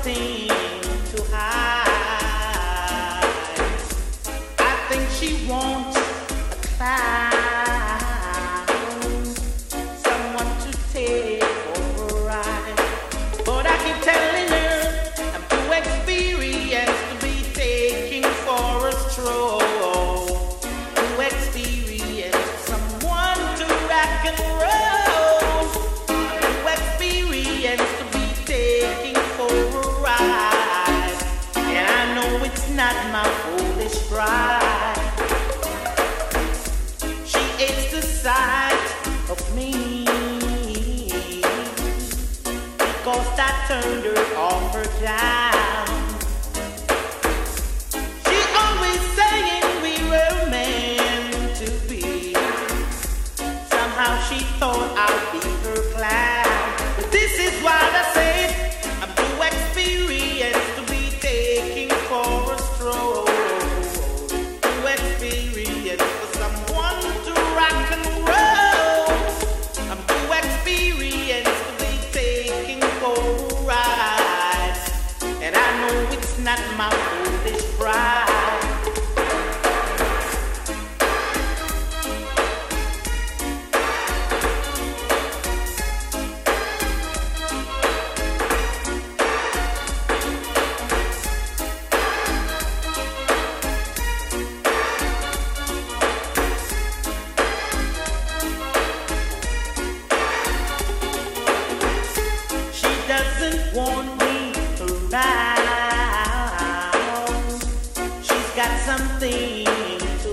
something to hide. I think she wants a clown, someone to take for a ride. But I keep telling her I'm too experienced to be taking for a stroll. Too experienced, someone to rock and roll. Too experienced to be taking for a ride. And I know it's not my foolish pride. She hates the sight of me because I turned her off or down. She always saying we were meant to be. Somehow she thought I'd be her clown. But this is what I said, I'm too experienced to be taking for a stroll. Too experienced for someone to rock and roll. I'm too experienced to be taking for a ride. And I know it's not my foolish pride. She doesn't want me around. She's got something to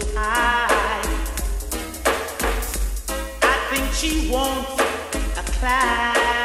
hide. I think she wants a clown,